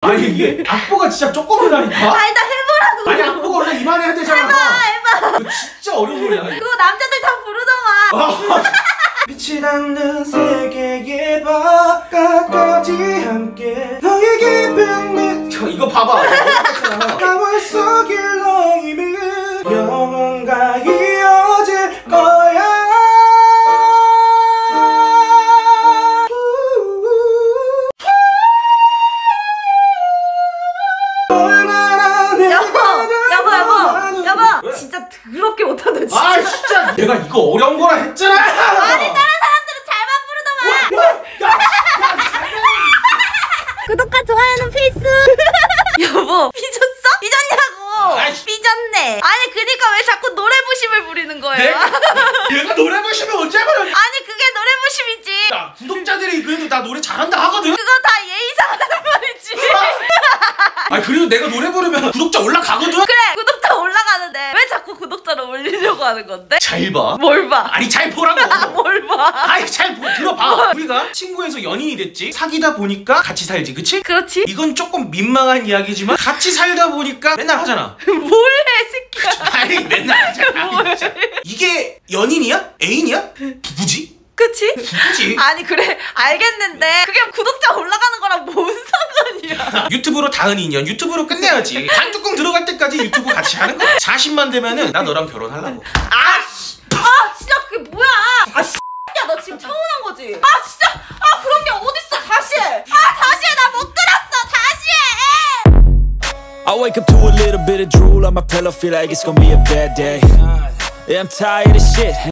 아니 이게 악보가 진짜 조그만하니까. 아니 나 해보라고. 아니 악보가 원래 이만해야 되잖아. 해봐. 이거 진짜 어려운 노래야. 그거 남자들 다 부르더만. 빛이 닿는 세계의 바깥까지 함께 너에게 벽면. 이거 봐봐. 가월 속일 너임은 영원가 이어질 거야. 여보, 진짜 더럽게 못한다 진짜. 아 진짜 내가 이거 어려운 거라 했잖아. 아니 다른 사람들은 잘만 부르더만. 구독과 좋아요는 필수. 여보 삐졌어? 삐졌냐고. 아이씨. 삐졌네. 아니 그니까 왜 자꾸 노래부심을 부리는 거예요? 내가 노래 부시면 어쩌면. 아니 그게 노래부심이지. 야 구독자들이 그래도 나 노래 잘한다 하거든. 그거 다 예의상하는 말이지. 아니 그래도 내가 노래 부르면 구독자 올라가거든. 그래 구독자 올라가는데 왜 자꾸 구독자를 올리려고 하는 건데? 잘 봐. 뭘 봐? 아니 잘 보라고. 뭘 봐? 아니 잘 들어봐. 우리가 친구에서 연인이 됐지. 사귀다 보니까 같이 살지, 그치? 그렇지. 이건 조금 민망한 이야기지만 같이 살다 보니까 맨날 하잖아. 뭘 해 새끼야. 아니 맨날 하잖아. 이게 연인이야? 애인이야? 부부지? 그치? 부부지. 아니 그래 알겠는데 그게 구독자 올라가는 거랑 뭔 상관이야. 유튜브로 닿은 인연 유튜브로 끝내야지. 반뚜껑 들어갈 때까지 유튜브 같이 하는 거야. 40만 되면은 나 너랑 결혼하려고. 아 진짜 그게 뭐야. 아 씨야 너 지금 처음 한 거지? 아 진짜 그런 게 어딨어. 다시 해. 다시 해. 나 못 들었어. 다시 해. I wake up to a little bit of drool on my pillow, feel like it's gonna be a bad day. Yeah, I'm tired of shit.